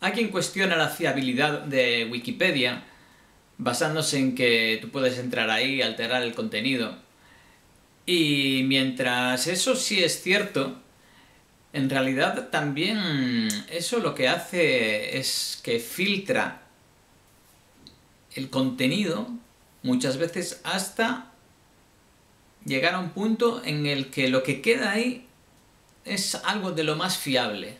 Hay quien cuestiona la fiabilidad de Wikipedia basándose en que tú puedes entrar ahí y alterar el contenido. Y mientras eso sí es cierto, en realidad también eso lo que hace es que filtra el contenido muchas veces hasta llegar a un punto en el que lo que queda ahí es algo de lo más fiable.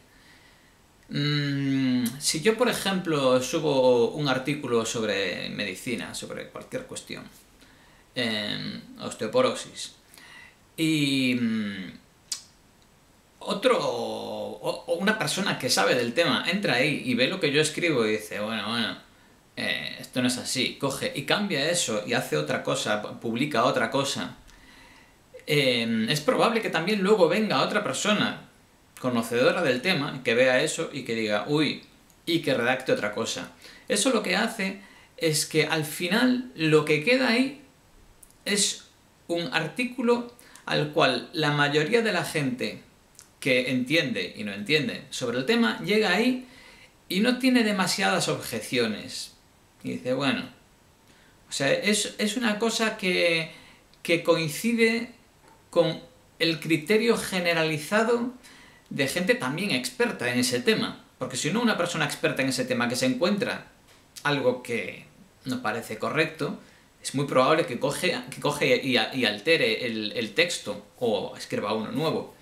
Si yo, por ejemplo, subo un artículo sobre medicina, sobre cualquier cuestión, osteoporosis, y una persona que sabe del tema entra ahí y ve lo que yo escribo y dice, bueno, esto no es así, coge y cambia eso y hace otra cosa, publica otra cosa, es probable que también luego venga otra persona conocedora del tema, que vea eso y que diga, uy, y que redacte otra cosa. Eso lo que hace es que al final lo que queda ahí es un artículo al cual la mayoría de la gente que entiende y no entiende sobre el tema llega ahí y no tiene demasiadas objeciones. Y dice, bueno, o sea, es una cosa que coincide con el criterio generalizado de gente también experta en ese tema. Porque si no, una persona experta en ese tema que se encuentra algo que no parece correcto, es muy probable que coge y altere el texto o escriba uno nuevo.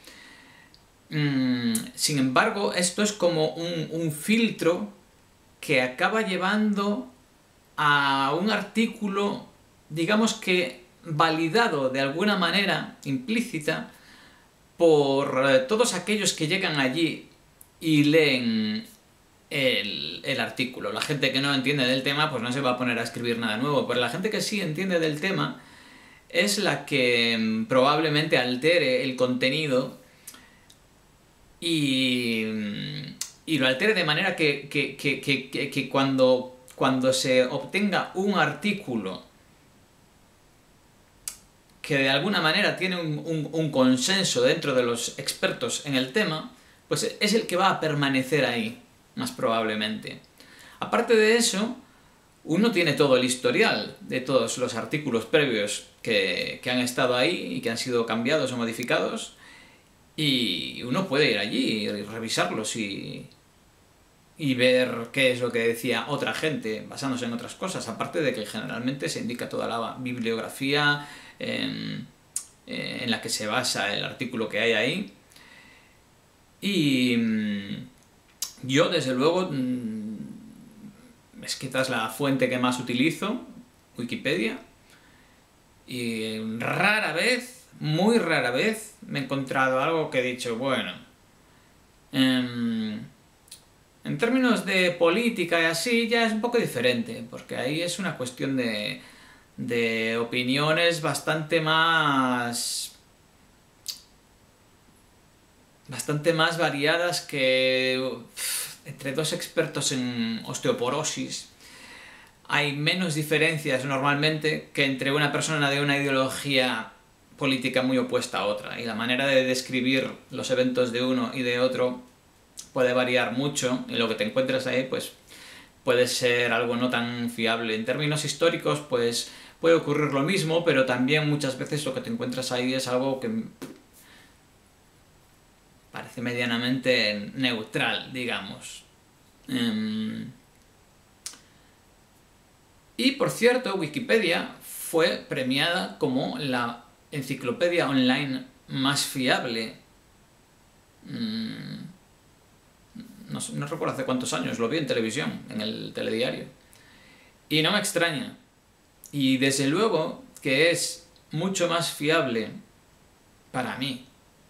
Sin embargo, esto es como un filtro que acaba llevando a un artículo, digamos que validado de alguna manera implícita por todos aquellos que llegan allí y leen el artículo. La gente que no entiende del tema pues no se va a poner a escribir nada nuevo, pero la gente que sí entiende del tema es la que probablemente altere el contenido y lo altere de manera que cuando se obtenga un artículo que de alguna manera tiene un consenso dentro de los expertos en el tema, pues es el que va a permanecer ahí, más probablemente. Aparte de eso, uno tiene todo el historial de todos los artículos previos que han estado ahí y que han sido cambiados o modificados, y uno puede ir allí y revisarlos y ver qué es lo que decía otra gente basándose en otras cosas, aparte de que generalmente se indica toda la bibliografía en la que se basa el artículo que hay ahí. Y yo, desde luego, es quizás la fuente que más utilizo, Wikipedia, y rara vez, muy rara vez, me he encontrado algo que he dicho, bueno, en términos de política y así ya es un poco diferente, porque ahí es una cuestión de opiniones bastante más variadas que entre dos expertos en osteoporosis hay menos diferencias normalmente que entre una persona de una ideología política muy opuesta a otra, y la manera de describir los eventos de uno y de otro puede variar mucho, y lo que te encuentras ahí pues puede ser algo no tan fiable. En términos históricos pues puede ocurrir lo mismo, pero también muchas veces lo que te encuentras ahí es algo que parece medianamente neutral, digamos. Y por cierto, Wikipedia fue premiada como la enciclopedia online más fiable. No recuerdo hace cuántos años, lo vi en televisión, en el telediario. Y no me extraña. Y desde luego que es mucho más fiable para mí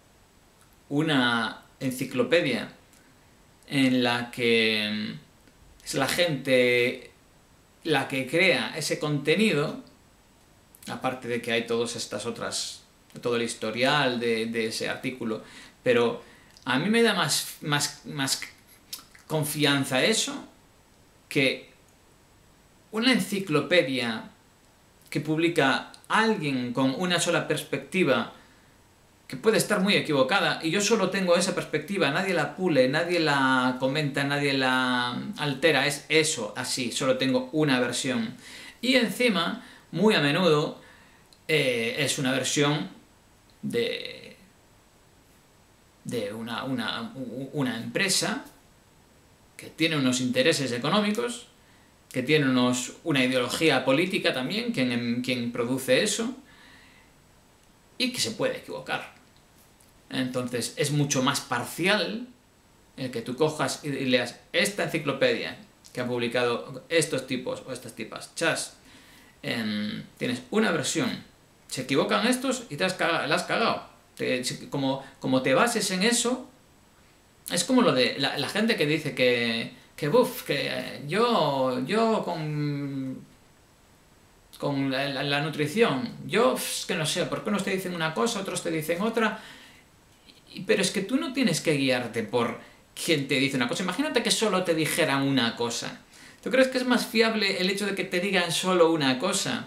una enciclopedia en la que es la gente la que crea ese contenido, aparte de que hay todas estas otras, todo el historial de ese artículo, pero a mí me da más confianza eso que una enciclopedia que publica alguien con una sola perspectiva que puede estar muy equivocada, y yo solo tengo esa perspectiva, nadie la pule, nadie la comenta, nadie la altera, es eso, así, solo tengo una versión. Y encima, muy a menudo, es una versión de una empresa que tiene unos intereses económicos, que tiene una ideología política también, quien produce eso, y que se puede equivocar. Entonces es mucho más parcial el que tú cojas y leas esta enciclopedia que han publicado estos tipos o estas tipas, chas, tienes una versión, se equivocan estos y la has cagado. Como te bases en eso, es como lo de la gente que dice que yo con la nutrición, que no sé, ¿por qué unos te dicen una cosa, otros te dicen otra? Pero es que tú no tienes que guiarte por quién te dice una cosa. Imagínate que solo te dijeran una cosa. ¿Tú crees que es más fiable el hecho de que te digan solo una cosa?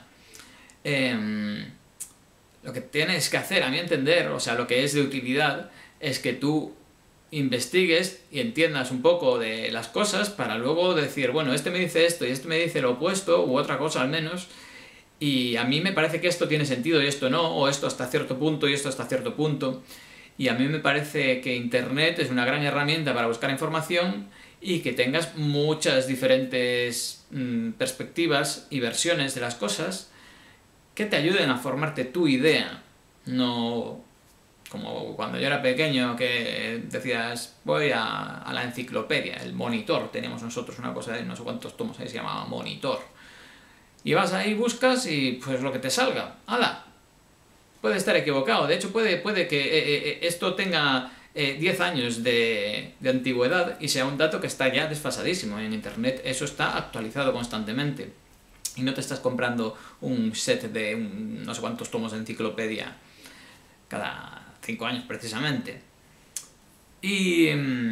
Lo que tienes que hacer, a mi entender, o sea, lo que es de utilidad, es que tú investigues y entiendas un poco de las cosas para luego decir, bueno, este me dice esto y este me dice lo opuesto, u otra cosa al menos, y a mí me parece que esto tiene sentido y esto no, o esto hasta cierto punto y esto hasta cierto punto. Y a mí me parece que Internet es una gran herramienta para buscar información y que tengas muchas diferentes perspectivas y versiones de las cosas que te ayuden a formarte tu idea. No como cuando yo era pequeño que decías voy a la enciclopedia, el monitor, teníamos nosotros una cosa de no sé cuántos tomos ahí, se llamaba monitor. Y vas ahí, buscas y pues lo que te salga. ¡Hala! Puede estar equivocado, de hecho puede que esto tenga 10 años de antigüedad y sea un dato que está ya desfasadísimo. En Internet eso está actualizado constantemente y no te estás comprando un set de no sé cuántos tomos de enciclopedia cada 5 años precisamente. Y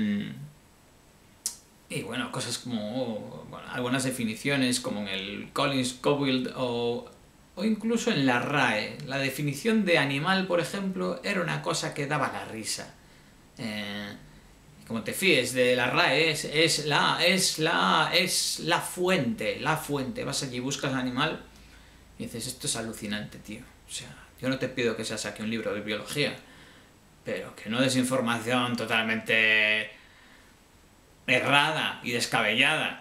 bueno, cosas como algunas definiciones como en el Collins Cobwild o incluso en la RAE. La definición de animal, por ejemplo, era una cosa que daba la risa. Como te fíes de la RAE, es la fuente. Vas allí, buscas animal y dices, esto es alucinante, tío. O sea, yo no te pido que se saque un libro de biología, pero que no des información totalmente errada y descabellada.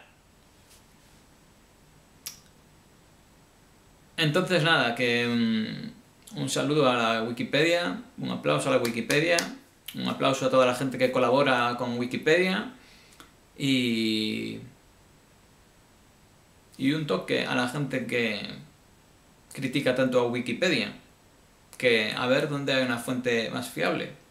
Entonces nada, que un saludo a la Wikipedia, un aplauso a la Wikipedia, un aplauso a toda la gente que colabora con Wikipedia y un toque a la gente que critica tanto a Wikipedia, que a ver dónde hay una fuente más fiable.